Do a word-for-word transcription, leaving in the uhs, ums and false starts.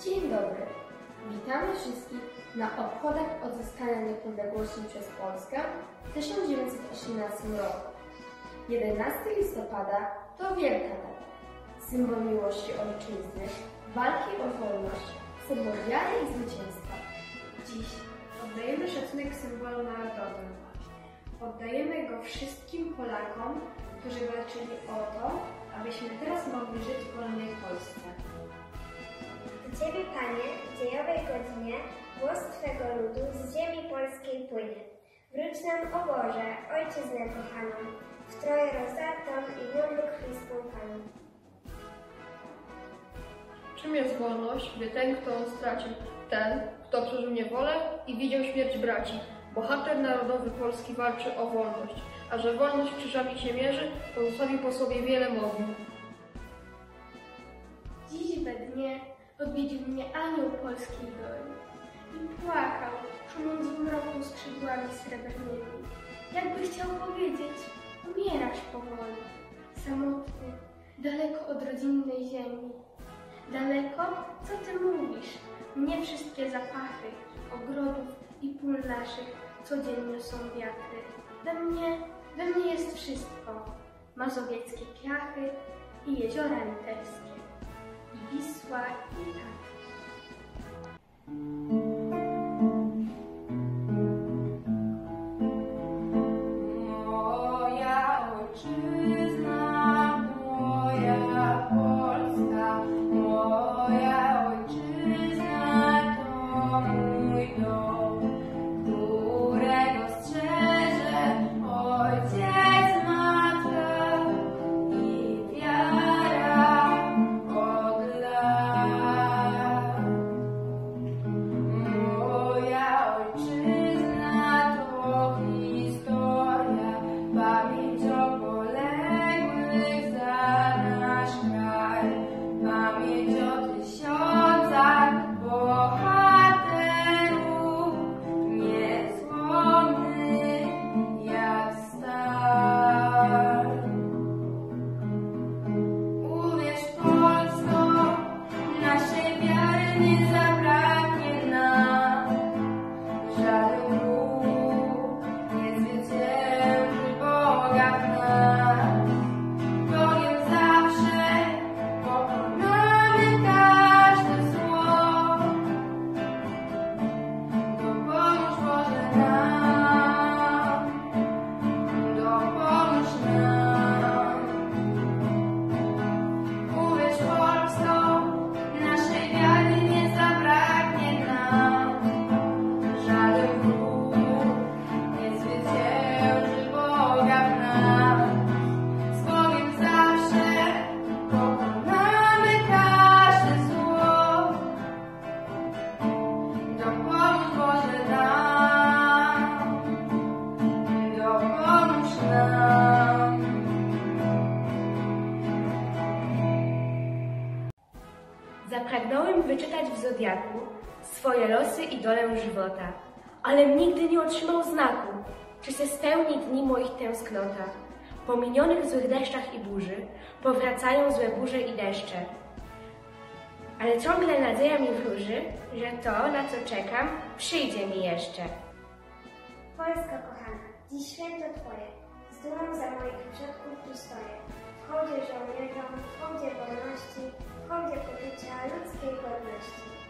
Dzień dobry. Witamy wszystkich na obchodach odzyskania niepodległości przez Polskę w tysiąc dziewięćset osiemnastym roku. jedenastego listopada to wielka data, symbol miłości ojczyzny, walki o wolność, symbol wiary i zwycięstwa. Dziś oddajemy szacunek symbolu narodowym. Oddajemy go wszystkim Polakom, którzy walczyli o to, abyśmy teraz mogli żyć w wolnej Polsce. Do Ciebie, Panie, w dziejowej godzinie głos Twego ludu z ziemi polskiej płynie. Wróć nam, o Boże, Ojczyznę kochaną, w Troję rozdartą i w nią do krwi spłakaną. Czym jest wolność, wie ten, kto ją stracił, ten, kto przeżył niewolę i widział śmierć braci. Bohater narodowy Polski walczy o wolność, a że wolność krzyżami się mierzy, pozostawił po sobie wiele mogił. Dziś we dnie odwiedził mnie anioł polskiej doli i płakał, szumąc w mroku skrzydłami srebrnymi. Jakby chciał powiedzieć, umierasz powoli, samotny, daleko od rodzinnej ziemi. Daleko? Co ty mówisz? Mnie wszystkie zapachy ogrodów i pól naszych codziennie są wiatry. We mnie, we mnie jest wszystko. Mazowieckie piachy i jeziora litewskie, i Wisła, i Tatry. Moja ojczyzna, moja Polska, moja ojczyzna to mój dom, którego strzeże ojciec, matka i wiara od lat. Moja ojczyzna to historia, pamięć o poległych za nasz kraj, pamięć o tysiącach bohaterów, niezłomnych jak stal. Uwierz, Polsko, naszej wiary nie zabraknie nam. Żaden wróg nie zwycięży Boga w nas. Bogiem zawsze pokonamy każde zło. Dopomóż Boże nam, dopomóż nam. Uwierz, Polsko, naszej wiary nie zabraknie nam. Żaden wróg nie zwycięży Boga w nas. Z Bogiem zawsze pokonamy każde zło. Dopomóż Boże nam, dopomóż nam. Zapragnąłem wyczytać w zodiaku swoje losy i dolę żywota, ale nigdy nie otrzymał znaku, czy się spełni dni moich tęsknota. Po minionych złych deszczach i burzy powracają złe burze i deszcze, ale ciągle nadzieja mi wróży, że to, na co czekam, przyjdzie mi jeszcze. Polska kochana, dziś święto Twoje, z dumą za moich przodków tu stoję. W hołdzie żołnierzom, w hołdzie wolności, w hołdzie poczucia ludzkiej godności.